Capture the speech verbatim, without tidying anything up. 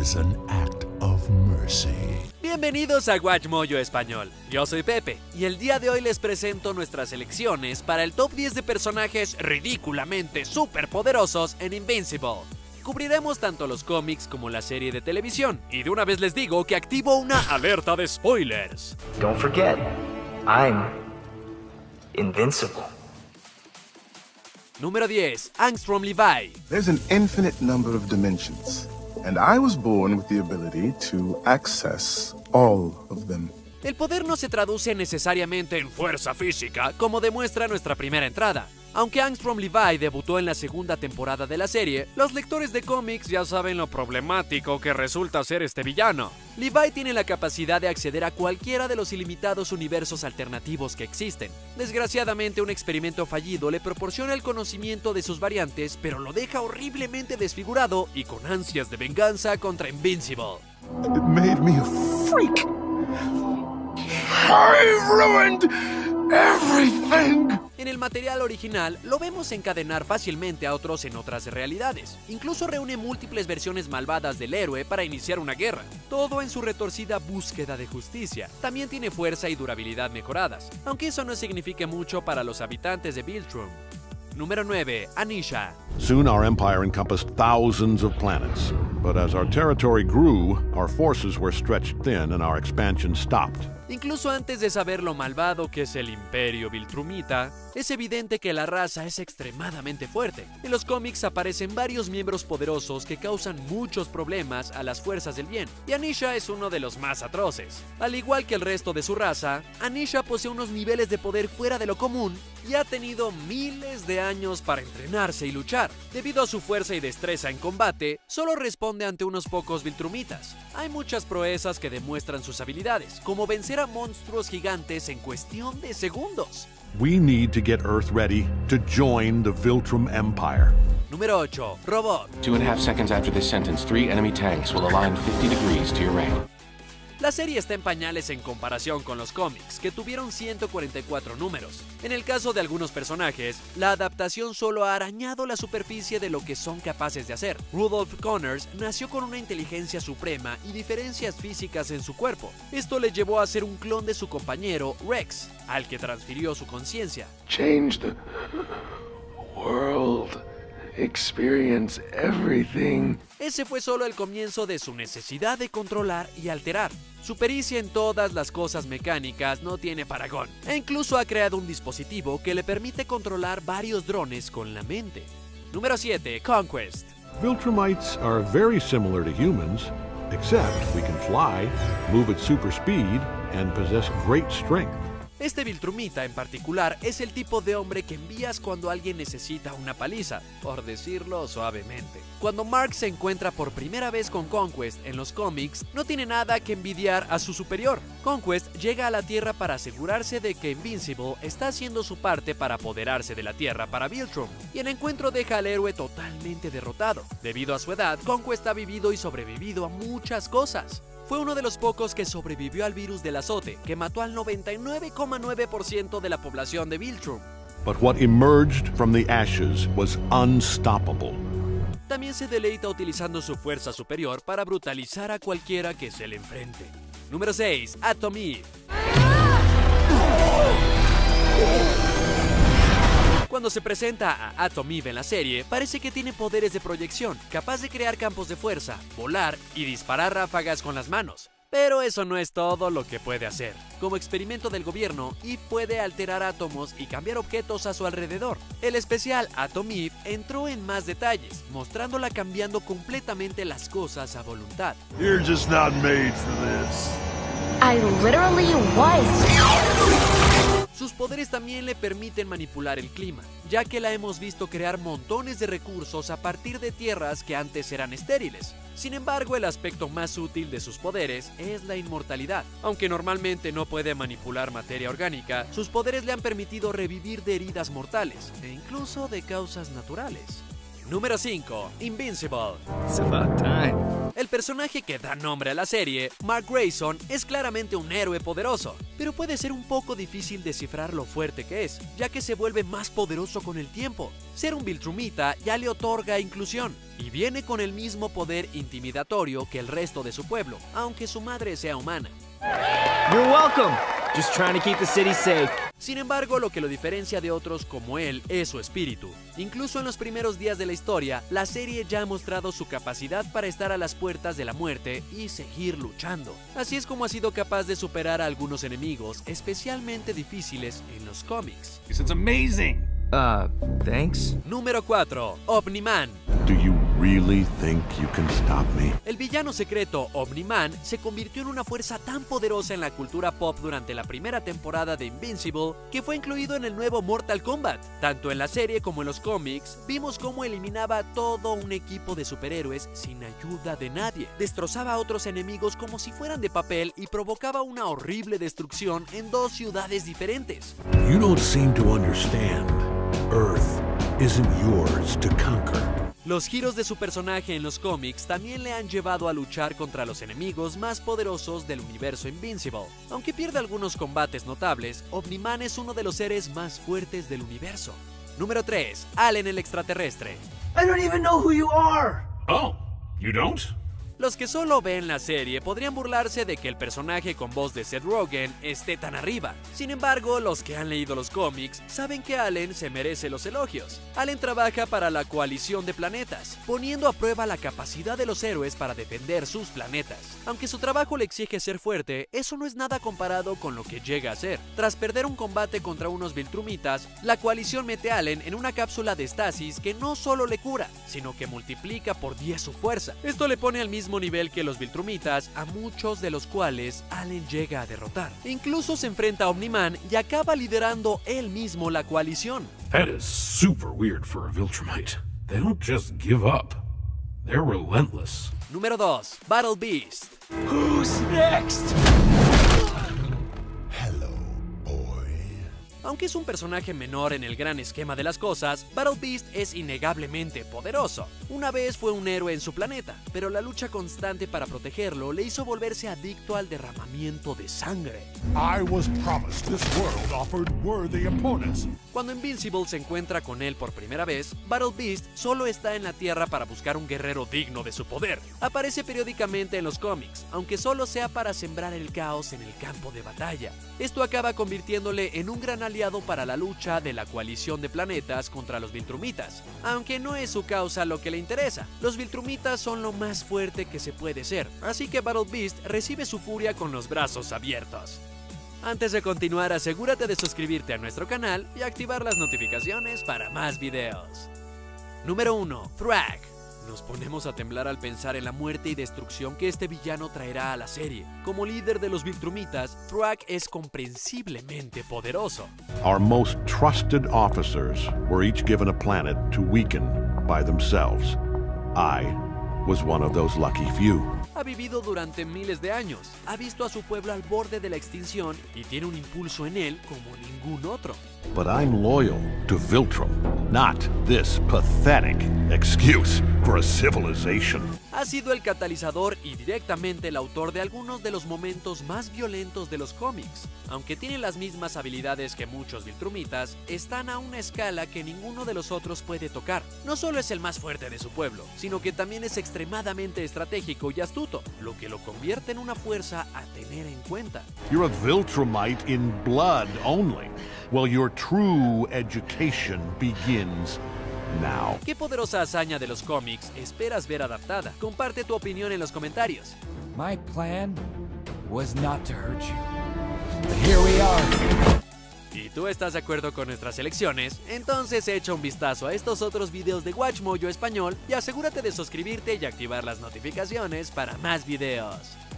is an act of mercy. Bienvenidos a WatchMojo Español, yo soy Pepe y el día de hoy les presento nuestras selecciones para el top diez de personajes ridículamente superpoderosos en Invincible. Cubriremos tanto los cómics como la serie de televisión y de una vez les digo que activo una alerta de spoilers. Don't forget, I'm invincible. Número diez. Angstrom Levi. There's an infinite number of dimensions, and I was born with the ability to access all of them. El poder no se traduce necesariamente en fuerza física, como demuestra nuestra primera entrada. Aunque Angstrom Levi debutó en la segunda temporada de la serie, los lectores de cómics ya saben lo problemático que resulta ser este villano. Levi tiene la capacidad de acceder a cualquiera de los ilimitados universos alternativos que existen. Desgraciadamente, un experimento fallido le proporciona el conocimiento de sus variantes, pero lo deja horriblemente desfigurado y con ansias de venganza contra Invincible. It made me a freak. I ruined everything. En el material original, lo vemos encadenar fácilmente a otros en otras realidades. Incluso reúne múltiples versiones malvadas del héroe para iniciar una guerra. Todo en su retorcida búsqueda de justicia. También tiene fuerza y durabilidad mejoradas, aunque eso no signifique mucho para los habitantes de Viltrum. Número nueve. Anisha. Soon our empire encompassed thousands of planets, but as our territory grew, our forces were stretched thin and our expansion stopped. Incluso antes de saber lo malvado que es el Imperio Viltrumita, es evidente que la raza es extremadamente fuerte. En los cómics aparecen varios miembros poderosos que causan muchos problemas a las fuerzas del bien, y Anisha es uno de los más atroces. Al igual que el resto de su raza, Anisha posee unos niveles de poder fuera de lo común y ha tenido miles de años para entrenarse y luchar. Debido a su fuerza y destreza en combate, solo responde ante unos pocos Viltrumitas. Hay muchas proezas que demuestran sus habilidades, como vencer a monstruos gigantes en cuestión de segundos. We need to get Earth ready to join the Viltrum Empire. Número ocho. Robot. Two and a half seconds after this sentence, three enemy tanks will align fifty degrees to your right. La serie está en pañales en comparación con los cómics, que tuvieron ciento cuarenta y cuatro números. En el caso de algunos personajes, la adaptación solo ha arañado la superficie de lo que son capaces de hacer. Rudolph Connors nació con una inteligencia suprema y diferencias físicas en su cuerpo. Esto le llevó a ser un clon de su compañero Rex, al que transfirió su conciencia. Change the world. Experience everything. Ese fue solo el comienzo de su necesidad de controlar y alterar. Su pericia en todas las cosas mecánicas no tiene parangón, e incluso ha creado un dispositivo que le permite controlar varios drones con la mente. Número siete. Conquest. Viltrumites are very similar to humans, except we can fly, move at super speed, and possess great strength. Este Viltrumita en particular es el tipo de hombre que envías cuando alguien necesita una paliza, por decirlo suavemente. Cuando Mark se encuentra por primera vez con Conquest en los cómics, no tiene nada que envidiar a su superior. Conquest llega a la Tierra para asegurarse de que Invincible está haciendo su parte para apoderarse de la Tierra para Viltrum, y el encuentro deja al héroe totalmente derrotado. Debido a su edad, Conquest ha vivido y sobrevivido a muchas cosas. Fue uno de los pocos que sobrevivió al virus del azote, que mató al noventa y nueve coma nueve por ciento de la población de Viltrum. But what emerged from the ashes was unstoppable. También se deleita utilizando su fuerza superior para brutalizar a cualquiera que se le enfrente. Número seis. Atom Eve. Cuando se presenta a Atom Eve en la serie, parece que tiene poderes de proyección, capaz de crear campos de fuerza, volar y disparar ráfagas con las manos. Pero eso no es todo lo que puede hacer. Como experimento del gobierno, Eve puede alterar átomos y cambiar objetos a su alrededor. El especial Atom Eve entró en más detalles, mostrándola cambiando completamente las cosas a voluntad. You're just not made for this. I literally was. Sus poderes también le permiten manipular el clima, ya que la hemos visto crear montones de recursos a partir de tierras que antes eran estériles. Sin embargo, el aspecto más útil de sus poderes es la inmortalidad. Aunque normalmente no puede manipular materia orgánica, sus poderes le han permitido revivir de heridas mortales, e incluso de causas naturales. Número cinco. Invincible. It's about time. El personaje que da nombre a la serie, Mark Grayson, es claramente un héroe poderoso, pero puede ser un poco difícil descifrar lo fuerte que es, ya que se vuelve más poderoso con el tiempo. Ser un Viltrumita ya le otorga inclusión, y viene con el mismo poder intimidatorio que el resto de su pueblo, aunque su madre sea humana. You're welcome. Just trying to keep the city safe. Sin embargo, lo que lo diferencia de otros como él es su espíritu. Incluso en los primeros días de la historia, la serie ya ha mostrado su capacidad para estar a las puertas de la muerte y seguir luchando. Así es como ha sido capaz de superar a algunos enemigos especialmente difíciles en los cómics. It's amazing. Uh, thanks. Número cuatro. Omni-Man. Do you really think you can stop me? El villano secreto Omni-Man se convirtió en una fuerza tan poderosa en la cultura pop durante la primera temporada de Invincible que fue incluido en el nuevo Mortal Kombat. Tanto en la serie como en los cómics, vimos cómo eliminaba todo un equipo de superhéroes sin ayuda de nadie. Destrozaba a otros enemigos como si fueran de papel y provocaba una horrible destrucción en dos ciudades diferentes. You don't seem to understand. Earth isn't yours to conquer. Los giros de su personaje en los cómics también le han llevado a luchar contra los enemigos más poderosos del universo Invincible. Aunque pierde algunos combates notables, Omni-Man es uno de los seres más fuertes del universo. Número tres. Allen el extraterrestre. I don't even know who you are. Oh, you don't? Los que solo ven la serie podrían burlarse de que el personaje con voz de Seth Rogen esté tan arriba. Sin embargo, los que han leído los cómics saben que Allen se merece los elogios. Allen trabaja para la coalición de planetas, poniendo a prueba la capacidad de los héroes para defender sus planetas. Aunque su trabajo le exige ser fuerte, eso no es nada comparado con lo que llega a ser. Tras perder un combate contra unos Viltrumitas, la coalición mete a Allen en una cápsula de estasis que no solo le cura, sino que multiplica por diez su fuerza. Esto le pone al mismo nivel que los Viltrumitas, a muchos de los cuales Allen llega a derrotar. Incluso se enfrenta a Omni-Man y acaba liderando él mismo la coalición. That is super weird for a Viltrumite. They don't just give up. They're relentless. Número dos. Battle Beast. Who's next? Hello, boy. Aunque es un personaje menor en el gran esquema de las cosas, Battle Beast es innegablemente poderoso. Una vez fue un héroe en su planeta, pero la lucha constante para protegerlo le hizo volverse adicto al derramamiento de sangre. I was promised this world offered worthy opponents. Cuando Invincible se encuentra con él por primera vez, Battle Beast solo está en la Tierra para buscar un guerrero digno de su poder. Aparece periódicamente en los cómics, aunque solo sea para sembrar el caos en el campo de batalla. Esto acaba convirtiéndole en un gran aliado para la lucha de la coalición de planetas contra los Viltrumitas, aunque no es su causa lo que le interesa. Los Viltrumitas son lo más fuerte que se puede ser, así que Battle Beast recibe su furia con los brazos abiertos. Antes de continuar, asegúrate de suscribirte a nuestro canal y activar las notificaciones para más videos. Número uno. Thrag. Nos ponemos a temblar al pensar en la muerte y destrucción que este villano traerá a la serie. Como líder de los Viltrumitas, Thrag es comprensiblemente poderoso. Our most trusted officers were each given a planet to weaken by themselves. I was one of those lucky few. Ha vivido durante miles de años, ha visto a su pueblo al borde de la extinción y tiene un impulso en él como ningún otro. But I'm loyal to Viltrum, not this pathetic excuse for a civilization. Ha sido el catalizador y directamente el autor de algunos de los momentos más violentos de los cómics. Aunque tiene las mismas habilidades que muchos Viltrumitas, están a una escala que ninguno de los otros puede tocar. No solo es el más fuerte de su pueblo, sino que también es extremadamente estratégico y astuto, lo que lo convierte en una fuerza a tener en cuenta. You're a Viltrumite in blood only. Well, your true education begins now. ¿Qué poderosa hazaña de los cómics esperas ver adaptada? Comparte tu opinión en los comentarios. My plan was not to hurt you. But here we are. ¿Y tú estás de acuerdo con nuestras elecciones? Entonces echa un vistazo a estos otros videos de WatchMojo Español y asegúrate de suscribirte y activar las notificaciones para más videos.